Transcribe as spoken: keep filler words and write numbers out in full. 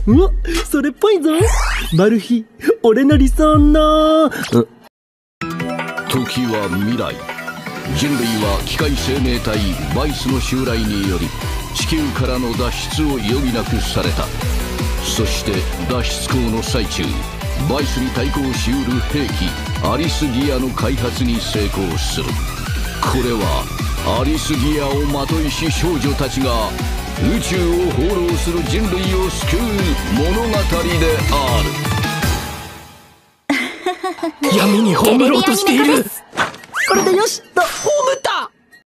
うわ、それっぽいぞ。マルヒ、俺の理想の。 時は未来。人類は機械生命体バイスの襲来により地球からの脱出を余儀なくされた。そして脱出行の最中、バイスに対抗しうる兵器アリスギアの開発に成功する。これはアリスギアをまといし少女たちが宇宙を放浪する人類を救う物語である。 闇に葬ろうとしている。これでよしと。